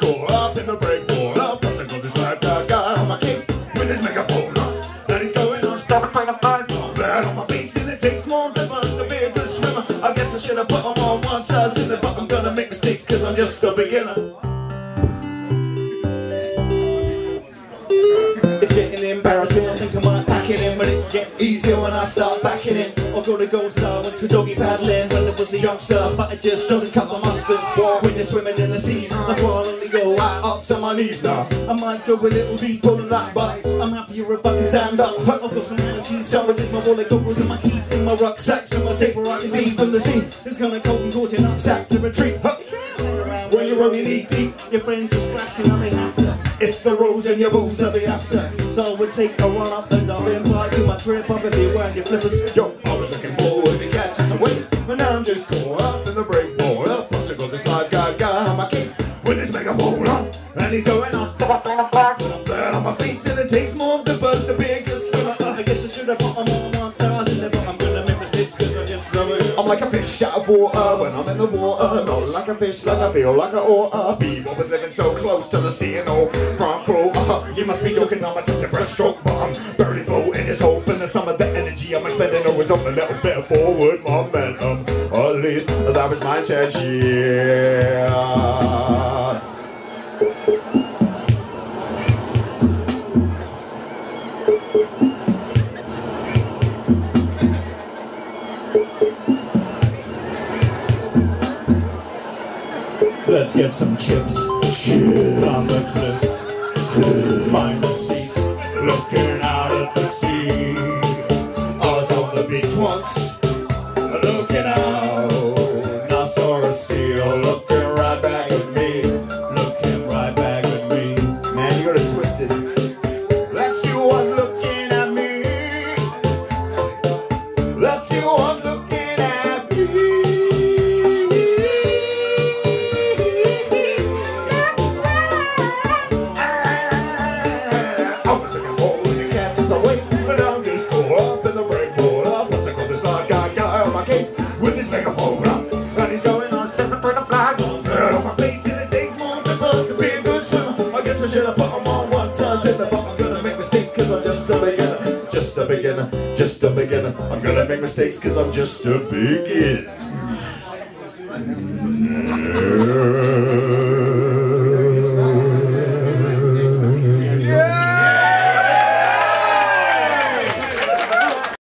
caught up in the breakwater. Plus I got this lifeguard guy on my case with his megaphone on. And he's going on, stopping trying to find bad on my face. And it takes more than much to be a good swimmer. I guess I should have put him on one side in it, but I'm gonna make mistakes cause I'm just a beginner. It's getting embarrassing, I think I might pack it in, but it gets easier when I start backing in. I got a gold star, went to doggy paddling when I was a youngster, but it just doesn't cut the mustard. When you're swimming in the sea, that's why I'll only go up to my knees now. I might go a little deeper than that, but I'm happier if I can stand up. I've got some allergies, sandwiches, my wallet, goggles and my keys in my rucksack, so my safer I can see from the sea. It's gonna cold and cause your nutsack to retreat. When you're only knee deep, your friends are splashing and they have to. It's the rules and your balls that they after. So I would take a run up and down and bike in my trip up if you weren't your flippers. Yo, I was looking forward to catching some waves, but now I'm just caught up in the breakwater. Plus I got this lifeguard guy on my case with his megaphone on, and he's going on, stop in a flag, flat on my face, and it takes more than birds to be a good swimmer. I guess I should have put them on one side in there, but I'm gonna make mistakes cause I just love it. I'm like a fish out of water when I'm in the water, not like a fish, like I feel like I oughta be. What with living so close to the sea and all front row. You must be joking, I'm a touch of breaststroke, but I'm barely floating, just hoping that some of the energy I'm expending always on a little bit of forward momentum. At least that was my intention. Let's get some chips. Chips on the cliffs. Find a seat, looking out at the sea. I was on the beach once, looking out, and I saw a seal looking right back at me, looking right back at me. Man, you got it twisted. That she was looking at me. That she was looking at me. With his megaphone up, and he's going on, stepping for the flag on my face, and it takes more than buzz to be a good swimmer. I guess I should have put him on one side in there, but I'm gonna make mistakes cause I'm just a beginner. Just a beginner, just a beginner. I'm gonna make mistakes cause I'm just a beginner.